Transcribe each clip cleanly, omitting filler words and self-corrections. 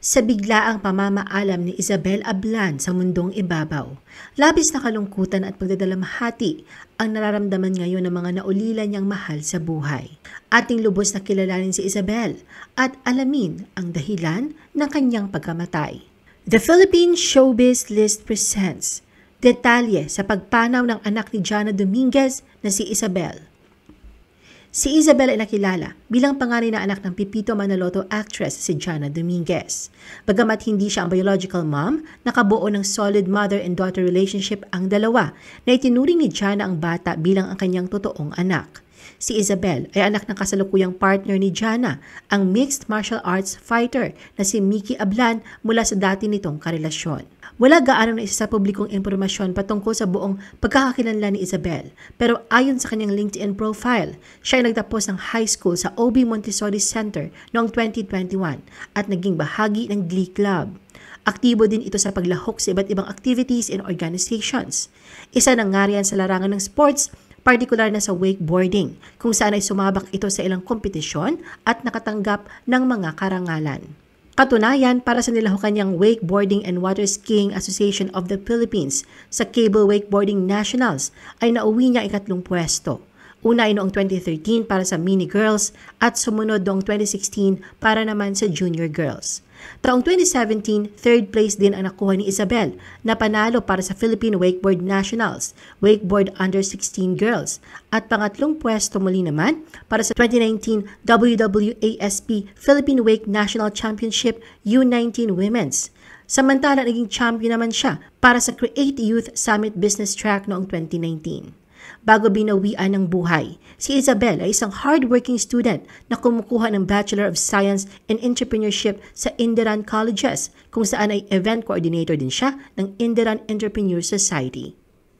Sa biglaang pamamaalam ni Isabel Ablan sa mundong ibabaw, labis na kalungkutan at pagdadalamhati ang nararamdaman ngayon ng mga naulila niyang mahal sa buhay. Ating lubos na kilalanin si Isabel at alamin ang dahilan ng kanyang pagkamatay. The Philippine Showbiz List presents detalye sa pagpanaw ng anak ni Jana Dominguez na si Isabel. Si Isabel ay nakilala bilang panganay na anak ng Pipito Manaloto actress si Jana Dominguez. Bagamat hindi siya ang biological mom, nakabuo ng solid mother and daughter relationship ang dalawa na itinuring ni Jana ang bata bilang ang kanyang totoong anak. Si Isabel ay anak ng kasalukuyang partner ni Jana, ang mixed martial arts fighter na si Mickey Ablan mula sa dati nitong karelasyon. Wala gaano na isa sa publikong impormasyon patungkol sa buong pagkakakilanlan ni Isabel, pero ayon sa kanyang LinkedIn profile, siya ay nagtapos ng high school sa OB Montessori Center noong 2021 at naging bahagi ng Glee Club. Aktibo din ito sa paglahok sa iba't ibang activities and organizations. Isa na nga riyan sa larangan ng sports, partikular na sa wakeboarding, kung saan ay sumabak ito sa ilang kompetisyon at nakatanggap ng mga karangalan. Katunayan, para sa nilahukan niyang Wakeboarding and Water Skiing Association of the Philippines sa Cable Wakeboarding Nationals ay nauwi niya ikatlong pwesto. Una ay noong 2013 para sa mini girls at sumunod noong 2016 para naman sa junior girls. Taong 2017, third place din ang nakuha ni Isabel na panalo para sa Philippine Wakeboard Nationals, Wakeboard Under 16 Girls, at pangatlong pwesto muli naman para sa 2019 WWASP Philippine Wake National Championship U19 Women's. Samantala, naging champion naman siya para sa Create Youth Summit Business Track noong 2019. Bago binawian ng buhay, si Isabel ay isang hardworking student na kumukuha ng Bachelor of Science in Entrepreneurship sa Indiran Colleges, kung saan ay event coordinator din siya ng Indiran Entrepreneur Society.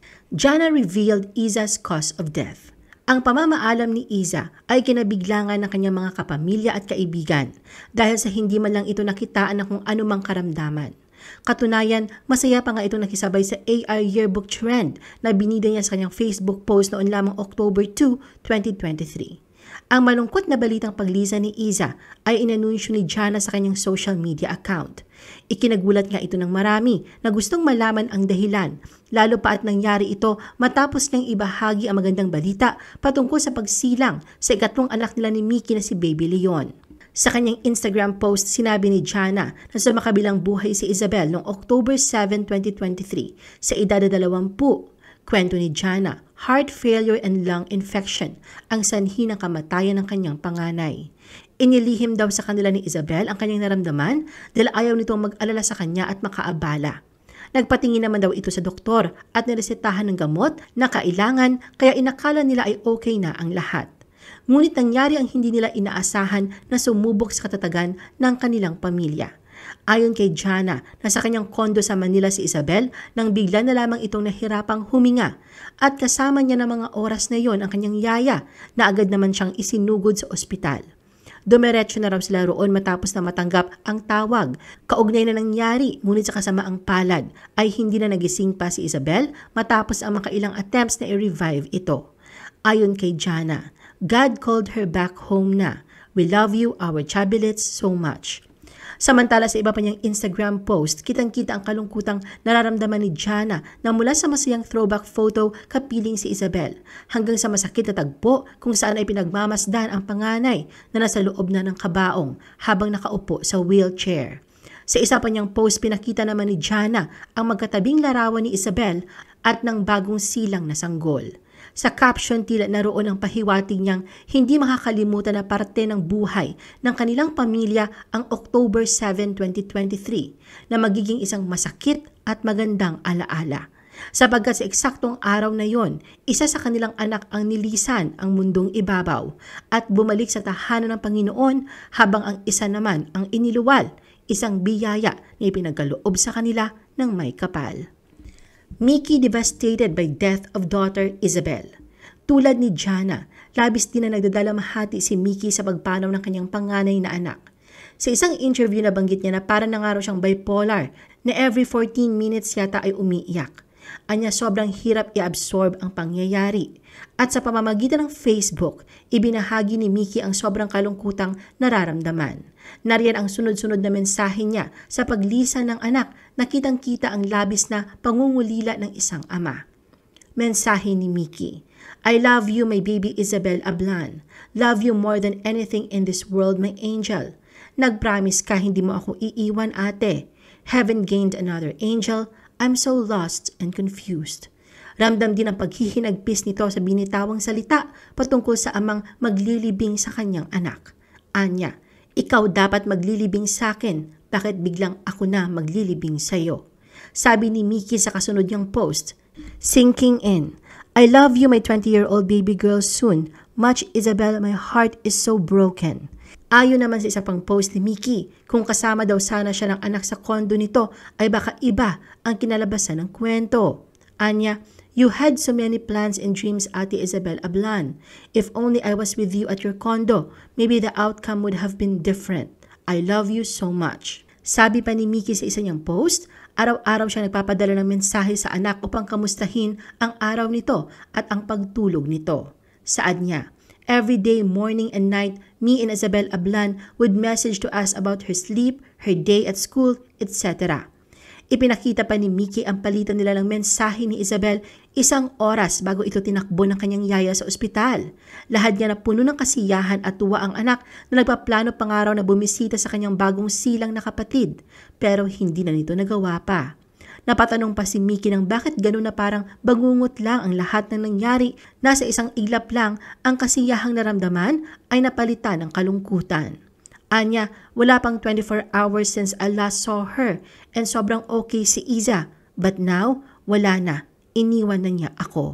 Jana revealed Iza's cause of death. Ang pamamaalam ni Iza ay kinabiglangan ng kanyang mga kapamilya at kaibigan dahil sa hindi man lang ito nakitaan ng kung anumang karamdaman. Katunayan, masaya pa nga itong nakisabay sa AR Yearbook trend na binida niya sa kanyang Facebook post noon lamang October 2, 2023. Ang malungkot na balitang paglisa ni Iza ay inanunsyo ni Jana sa kanyang social media account. Ikinagulat nga ito ng marami na gustong malaman ang dahilan, lalo pa at nangyari ito matapos niyang ibahagi ang magandang balita patungkol sa pagsilang sa ikatlong anak nila ni Mickey na si Baby Leon. Sa kanyang Instagram post, sinabi ni Jana na sa makabilang buhay si Isabel noong October 7, 2023 sa edad na 20. Kwento ni Jana, heart failure and lung infection ang sanhi ng kamatayan ng kanyang panganay. Inilihim daw sa kanila ni Isabel ang kanyang naramdaman dahil ayaw nitong mag-alala sa kanya at makaabala. Nagpatingin naman daw ito sa doktor at niresetahan ng gamot na kailangan, kaya inakala nila ay okay na ang lahat. Ngunit nangyari ang hindi nila inaasahan na sumubok sa katatagan ng kanilang pamilya. Ayon kay Jana, nasa kanyang kondo sa Manila si Isabel nang bigla na lamang itong nahirapang huminga at kasama niya ng mga oras na yon ang kanyang yaya na agad naman siyang isinugod sa ospital. Dumiretso na raw sila roon matapos na matanggap ang tawag. Kaugnay na nangyari, ngunit sa kasamaang palad ay hindi na nagising pa si Isabel matapos ang makailang attempts na i-revive ito. Ayon kay Jana, God called her back home na. We love you, our Chabilits, so much. Samantala sa iba pa niyang Instagram post, kitang-kita ang kalungkutang nararamdaman ni Jana na mula sa masayang throwback photo kapiling si Isabel hanggang sa masakit na tagpo kung saan ay pinagmamasdan ang panganay na nasa loob na ng kabaong habang nakaupo sa wheelchair. Sa isa pa niyang post, pinakita naman ni Jana ang magkatabing larawan ni Isabel at ng bagong silang na sanggol. Sa caption, tila naroon ang pahiwatig niyang hindi makakalimutan na parte ng buhay ng kanilang pamilya ang October 7, 2023 na magiging isang masakit at magandang alaala. Sapagkat sa eksaktong araw na yon, isa sa kanilang anak ang nilisan ang mundong ibabaw at bumalik sa tahanan ng Panginoon habang ang isa naman ang iniluwal, isang biyaya na ipinagkaloob sa kanila ng may kapal. Mickey devastated by death of daughter Isabel. Tulad ni Jana, labis din na nagdadalamhati si Mickey sa pagpanaw ng kanyang panganay na anak. Sa isang interview na banggit niya na para na nga raw siyang bipolar na every 14 minutes yata ay umiiyak. Anya sobrang hirap i-absorb ang pangyayari. At sa pamamagitan ng Facebook, ibinahagi ni Mickey ang sobrang kalungkutang nararamdaman. Nariyan ang sunod-sunod na mensahe niya sa paglisan ng anak na kitang-kita ang labis na pangungulila ng isang ama. Mensahe ni Mickey, I love you, my baby Isabel Ablan. Love you more than anything in this world, my angel. Nag-promise ka hindi mo ako iiwan, ate. Haven't gained another angel. I'm so lost and confused. Ramdam din ang paghihinagpis nito sa binitawang salita patungkol sa amang maglilibing sa kanyang anak. Anya, ikaw dapat maglilibing sa akin. Bakit biglang ako na maglilibing sa'yo? Sabi ni Mickey sa kasunod niyang post, sinking in. I love you, my 20-year-old baby girl soon. Much, Isabel, my heart is so broken. Ayon naman sa isa pang post ni Mickey, kung kasama daw sana siya ng anak sa kondo nito, ay baka iba ang kinalabasan ng kwento. Anya, you had so many plans and dreams, Ate Isabel Ablan. If only I was with you at your condo, maybe the outcome would have been different. I love you so much. Sabi pa ni Mickey sa isa niyang post, araw-araw siya nagpapadala ng mensahe sa anak upang kamustahin ang araw nito at ang pagtulog nito. Saad niya, every day, morning and night, me and Isabel Ablan would message to us about her sleep, her day at school, etc. Ipinakita pa ni Mickey ang palitan nila ng mensahe ni Isabel 1 oras bago ito tinakbo ng kanyang yaya sa ospital. Lahat niya na puno ng kasiyahan at tuwa ang anak na nagpaplano pangaraw na bumisita sa kanyang bagong silang na kapatid. Pero hindi na nito nagawa pa. Napatanong pa si Mickey ng bakit gano'n na parang bangungot lang ang lahat ng nangyari. Nasa isang iglap lang ang kasiyahang naramdaman ay napalitan ng kalungkutan. Anya, wala pang 24 hours since I last saw her and sobrang okay si Iza. But now, wala na. Iniwan na niya ako.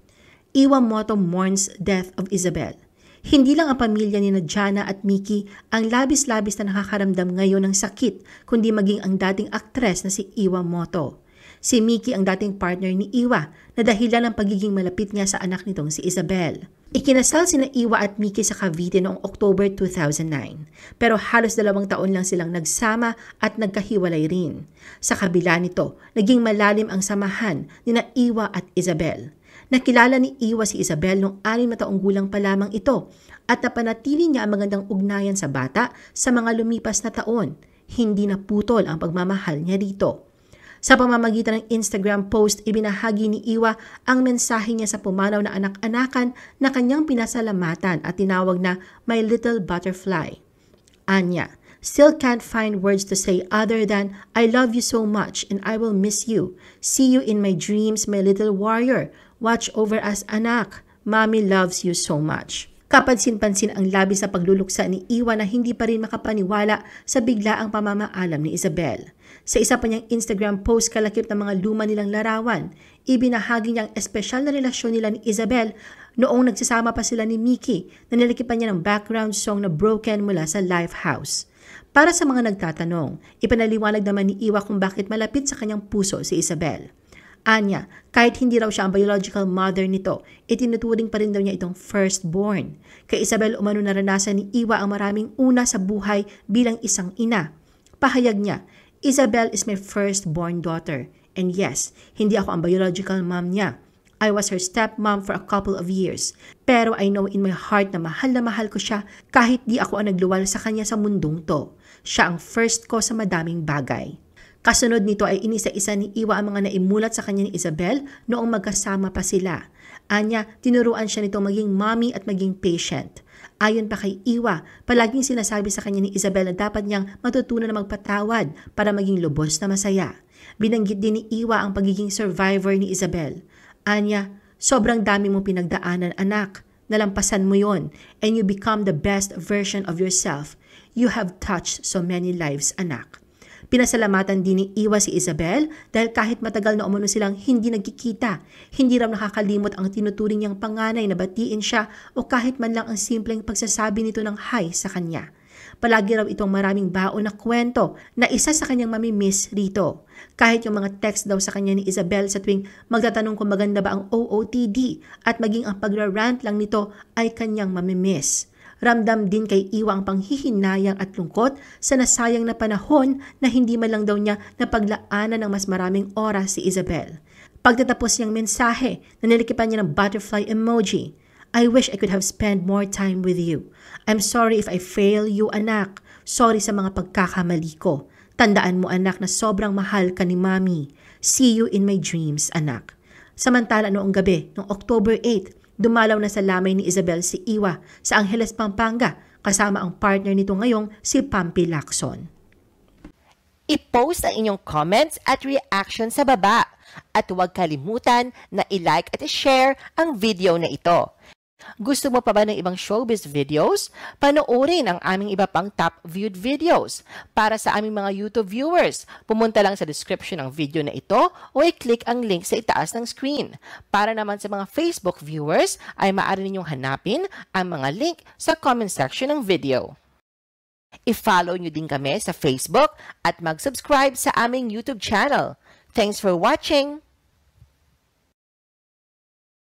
Iwamoto mourns death of Isabel. Hindi lang ang pamilya ni Jana at Mickey ang labis-labis na nakakaramdam ngayon ng sakit, kundi maging ang dating aktres na si Iwamoto. Si Mickey ang dating partner ni Iwa na dahilan ng pagiging malapit niya sa anak nitong si Isabel. Ikinasal sina Iwa at Mickey sa Cavite noong October 2009, pero halos 2 taon lang silang nagsama at nagkahiwalay rin. Sa kabila nito, naging malalim ang samahan ni Iwa at Isabel. Nakilala ni Iwa si Isabel noong 6 na taong gulang pa lamang ito at napanatili niya ang magandang ugnayan sa bata sa mga lumipas na taon. Hindi naputol ang pagmamahal niya dito. Sa pamamagitan ng Instagram post, ibinahagi ni Iwa ang mensahe niya sa pumanaw na anak-anakan na kanyang pinasalamatan at tinawag na My Little Butterfly. Anya, still can't find words to say other than I love you so much and I will miss you. See you in my dreams, my little warrior. Watch over us, anak. Mommy loves you so much. Kapansin-pansin ang labis na pagluluksa ni Iwa na hindi pa rin makapaniwala sa biglaang pamamaalam ni Isabel. Sa isa pa niyang Instagram post kalakip ng mga luma nilang larawan, ibinahagi niyang espesyal na relasyon nila ni Isabel noong nagsasama pa sila ni Mickey na nilikipan niya ng background song na Broken mula sa Lifehouse. Para sa mga nagtatanong, ipanaliwanag naman ni Iwa kung bakit malapit sa kanyang puso si Isabel. Anya, kahit hindi raw siya ang biological mother nito, itinuturing pa rin daw niya itong firstborn. Kay Isabel umano naranasan ni Iwa ang maraming una sa buhay bilang isang ina. Pahayag niya, Isabel is my firstborn daughter. And yes, hindi ako ang biological mom niya. I was her stepmom for a couple of years. Pero I know in my heart na mahal ko siya kahit di ako ang nagluwal sa kanya sa mundong to. Siya ang first ko sa madaming bagay. Kasunod nito ay inisa-isa ni Iwa ang mga naimulat sa kanya ni Isabel noong magkasama pa sila. Anya, tinuruan siya nitong maging mommy at maging patient. Ayon pa kay Iwa, palaging sinasabi sa kanya ni Isabel na dapat niyang matutunan na magpatawad para maging lubos na masaya. Binanggit din ni Iwa ang pagiging survivor ni Isabel. Anya, sobrang dami mong pinagdaanan, anak. Nalampasan mo yon and you become the best version of yourself. You have touched so many lives, anak. Pinasalamatan din ni Iwa si Isabel dahil kahit matagal na umano silang hindi nagkikita, hindi raw nakakalimot ang tinuturing niyang panganay na batiin siya o kahit man lang ang simpleng pagsasabi nito ng hi sa kanya. Palagi raw itong maraming baon na kwento na isa sa kanyang mamimiss rito. Kahit yung mga text daw sa kanya ni Isabel sa tuwing magtatanong kung maganda ba ang OOTD at maging ang pagra-rant lang nito ay kanyang mamimiss. Ramdam din kay Iwa ang panghihinayang at lungkot sa nasayang na panahon na hindi man lang daw niya napaglaanan ng mas maraming oras si Isabel. Pagtatapos niyang mensahe, nanilikipan niya ng butterfly emoji. I wish I could have spent more time with you. I'm sorry if I fail you, anak. Sorry sa mga pagkakamali ko. Tandaan mo anak na sobrang mahal ka ni Mami. See you in my dreams, anak. Samantala noong gabi, noong October 8, dumalaw na sa lamay ni Isabel si Iwa sa Angeles, Pampanga kasama ang partner nito ngayong si Pampi Lacson. I-post ang inyong comments at reaction sa baba. At huwag kalimutan na i-like at i-share ang video na ito. Gusto mo pa ba ng ibang showbiz videos? Panoorin ang aming iba pang top viewed videos. Para sa aming mga YouTube viewers, pumunta lang sa description ng video na ito o i-click ang link sa itaas ng screen. Para naman sa mga Facebook viewers, ay maaari ninyong hanapin ang mga link sa comment section ng video. I-follow nyo din kami sa Facebook at mag-subscribe sa aming YouTube channel. Thanks for watching!